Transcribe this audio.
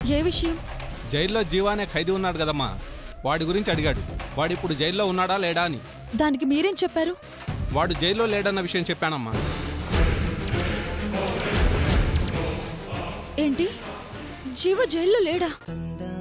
ఏ విషయం? జైల్లో జీవా అనే ఖైదీ ఉన్నాడు కదమ్మా, వాడి గురించి అడిగాడు. వాడిప్పుడు జైల్లో ఉన్నాడా లేడా అని. దానికి మీరేం చెప్పారు? వాడు జైల్లో లేడన్న విషయం చెప్పానమ్మా. ఏంటి, జీవ జైల్లో లేడా?